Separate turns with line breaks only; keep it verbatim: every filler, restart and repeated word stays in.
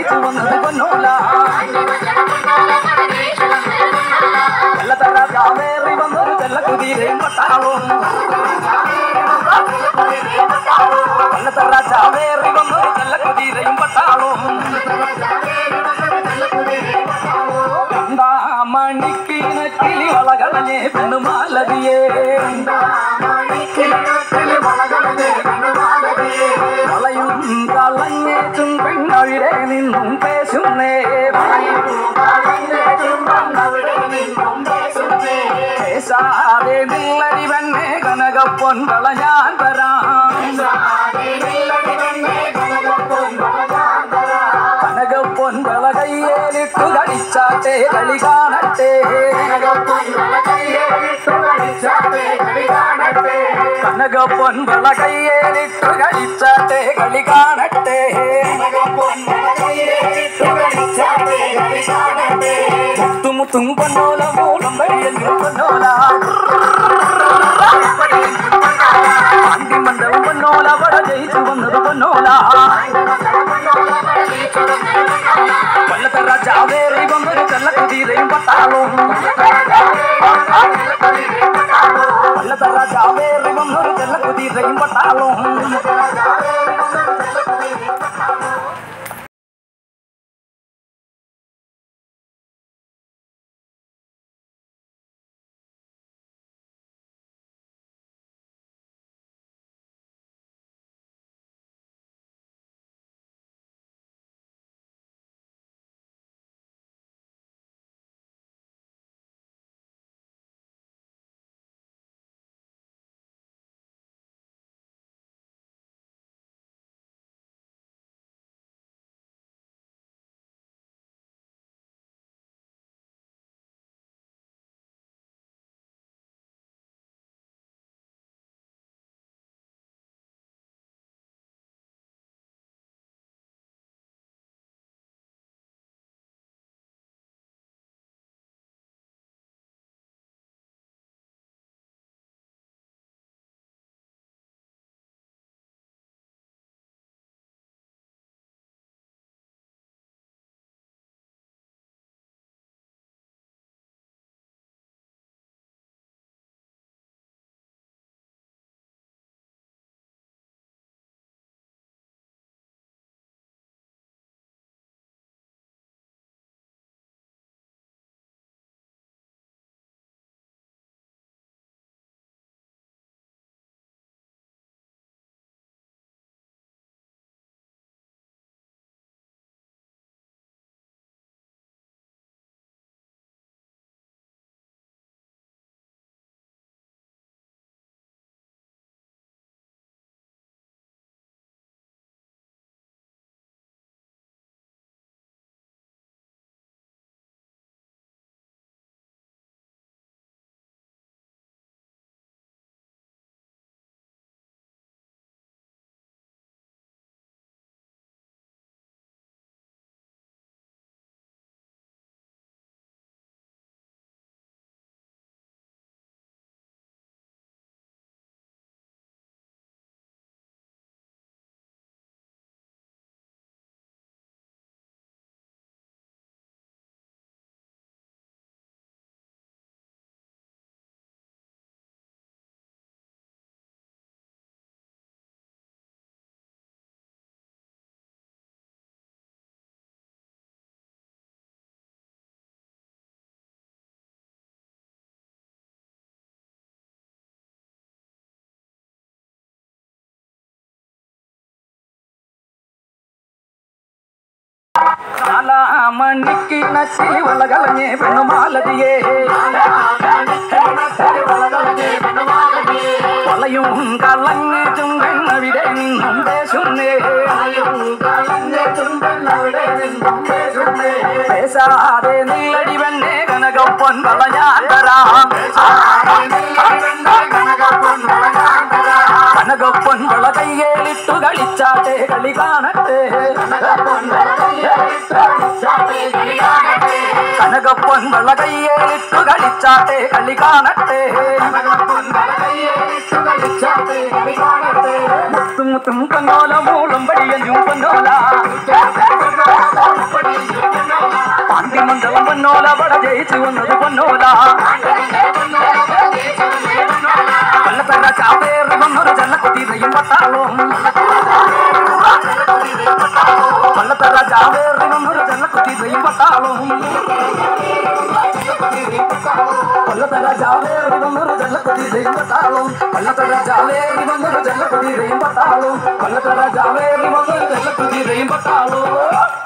ജയിച്ചു വന്നത് പൊന്നോല വെള്ളത്തറ ചാവേറി വന്നൊരു ചെല്ലക്കുതിരയും പട്ടാളും വെള്ളത്തറ ചാവേറി വന്നൊരു ചെല്ലക്കുതിരയും പട്ടാളും മണിക്കിന കിളി വളകളഞ്ഞേ പെണ്ണുമാലതിയേ വളയും കളഞ്ഞേറ്റും പെണ്ണവിടെ നിന്നും പേശുന്നേ പേശാതെ നില്ലടി വന്നെ കനകപ്പൊൻ വള ഞാൻ തരാം കനകപ്പൊൻ വള കയ്യേലിട്ടു കളിച്ചാട്ടെ കളി കാണട്ടെ കനകപ്പൊൻ വള കയ്യേലിട്ടു കളിച്ചാട്ടെ കളി കാണട്ടെ മുത്തുമുത്തും പൊന്നോല മൂളം വഴിയെങ്കിലും പൊന്നോല അന്തിമണ്ഡലം പൊന്നോല വട ജയിച്ചു വന്നത് പൊന്നോല വെള്ളത്തറ ചാവേറി വന്നൊരു ചെല്ലക്കുതിരയും പട്ടാളും വെള്ളത്തറ ചാവേറി വന്നൊരു ചെല്ലക്കുതിരയും പട്ടാളും മണിക്കിണ കിളി വളകളഞ്ഞേ പെണ്ണുമാലതിയേ വളയും കളഞ്ഞേറ്റും പെണ്ണവിടെ നിന്നും പേശുന്നേ പേശാതെ നില്ലടി വന്നെ കനകപ്പൊൻ വള ഞാൻ തരാം കനകപ്പൊൻ വള കയ്യേലിട്ടു കളിച്ചാട്ടെ കളി കാണട്ടെ കനകപ്പൊൻ വള കയ്യേലിട്ടു കളിച്ചാട്ടെ കളി കാണട്ടെ മുത്തും മുത്തും പൊന്നോല മൂളും വഴിയഞ്ഞും പൊന്നോല പൊന്നോല അവിടെ ജയിച്ചു വന്നത് പൊന്നോല കൊല്ലത്തറ ചാവേറി വന്നൊരു ജനക്കുതിരയും പട്ടാളവും കൊല്ലത്തറ ചാവേറി വന്നൊരു ജനക്കുതിരയും പട്ടാളവും കൊല്ലത്തറ ചാവേറി വന്നൊരു ജനക്കുതിരയും പട്ടാളവും കൊല്ലത്തറ ചാവേറി വന്നൊരു ജനക്കുതിരയും പട്ടാളവും കൊല്ലത്തറ ചാവേറി വന്നൊരു ജനക്കുതിരയും പട്ടാളവും